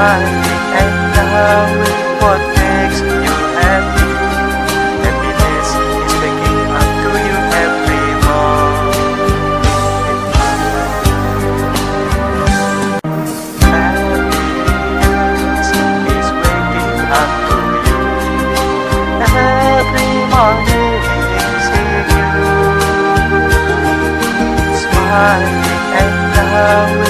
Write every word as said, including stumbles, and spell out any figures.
Smiling and loving what makes you happy. Happiness is waking up to you every morning. Happiness is waking up to you every morning. See you smiling and loving.